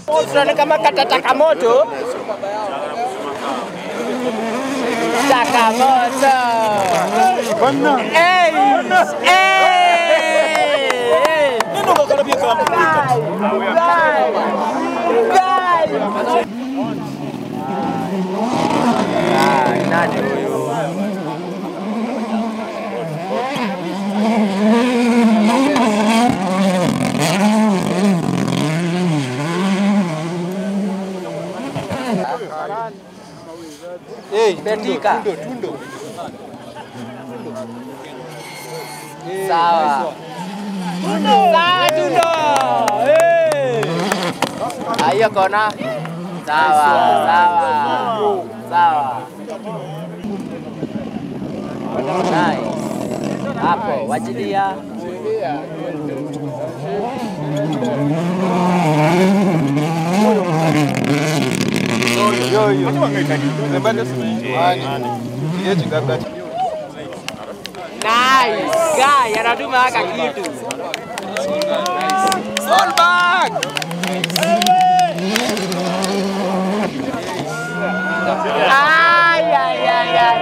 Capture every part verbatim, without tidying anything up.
Tunaona kama kata Takamoto. Takamoto. Hey! Hey! Neno karibia kama Guys! Guys! Ah, nani huyu? Hey, Betika. Tundo, tundo. Sawa. Tundo. Sawa tundo. Eh. Ayo kona. Sawa, sawa. Sawa. Nice. Hapo, wachilia. Yo yo. Zembele sema. Yeji gabda. Nice. Guy, anaduma haka kitu. All back. Ay ay ay ay.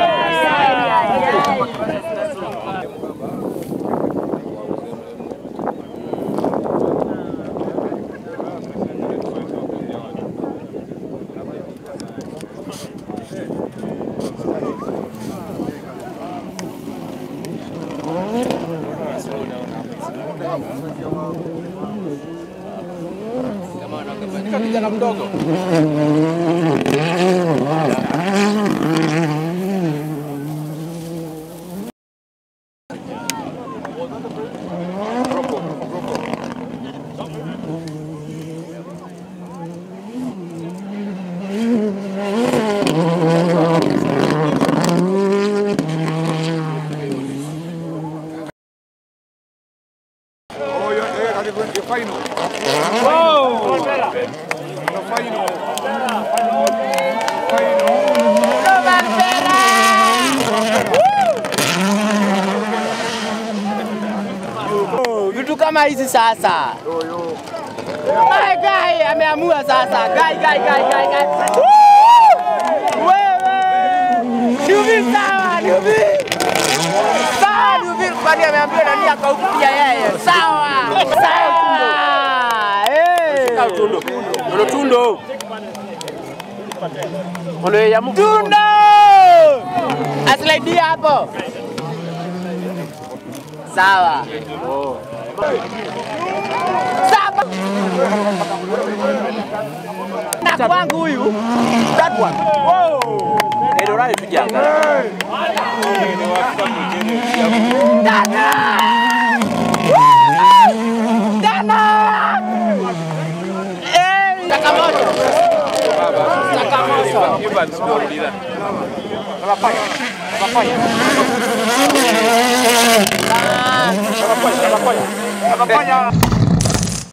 Nika kijana mdogo. Oh, you're there at the final. Whoa! The final. Vitu kama hizi sasa. Guy guy ameamua sasa. Guy guy guy guy guy. Wewe. Nubi sawa, Nubi. Sawa Nubi kwani ameambiwa nani akaupia yeye. Sawa. Sawa. Eh. Tundo. Tundo tundo. Ole ya mtu. Tundo. Aslaidia hapo. Sawa. Oh. Sawa. Na kwangu huyu. That one. Wow. Ndio rai tujanga. Dana. Dana. Eh, Takamoto. Takamoto. Papaya. Papaya. Papaya. Papaya. Papaya.